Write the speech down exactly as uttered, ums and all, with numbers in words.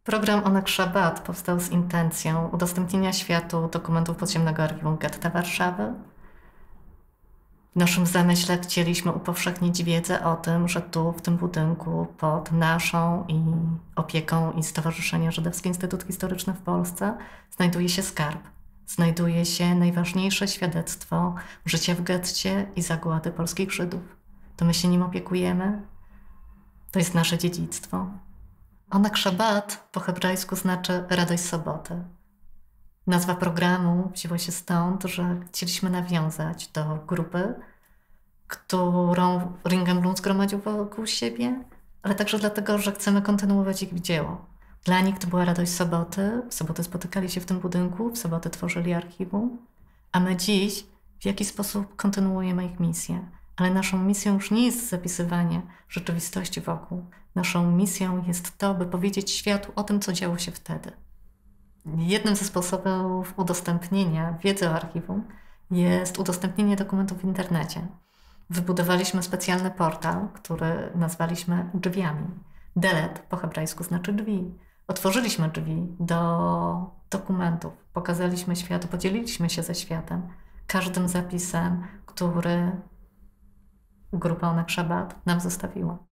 Program Onek Szabad powstał z intencją udostępnienia światu dokumentów podziemnego archiwum getta Warszawy. W naszym zamyśle chcieliśmy upowszechnić wiedzę o tym, że tu, w tym budynku, pod naszą i opieką i Stowarzyszenia Żydowski Instytut Historyczny w Polsce znajduje się skarb. Znajduje się najważniejsze świadectwo życia w getcie i zagłady polskich Żydów. To my się nim opiekujemy. To jest nasze dziedzictwo. Onek Szabad po hebrajsku znaczy radość soboty. Nazwa programu wzięła się stąd, że chcieliśmy nawiązać do grupy, którą Ringenblum zgromadził wokół siebie, ale także dlatego, że chcemy kontynuować ich dzieło. Dla nich to była radość soboty, w sobotę spotykali się w tym budynku, w sobotę tworzyli archiwum, a my dziś w jakiś sposób kontynuujemy ich misję. Ale naszą misją już nie jest zapisywanie rzeczywistości wokół. Naszą misją jest to, by powiedzieć światu o tym, co działo się wtedy. Jednym ze sposobów udostępnienia wiedzy o archiwum jest udostępnienie dokumentów w internecie. Wybudowaliśmy specjalny portal, który nazwaliśmy drzwiami. Delet po hebrajsku znaczy drzwi. Otworzyliśmy drzwi do dokumentów, pokazaliśmy światu, podzieliliśmy się ze światem każdym zapisem, który grupa Onek Szabad nam zostawiła.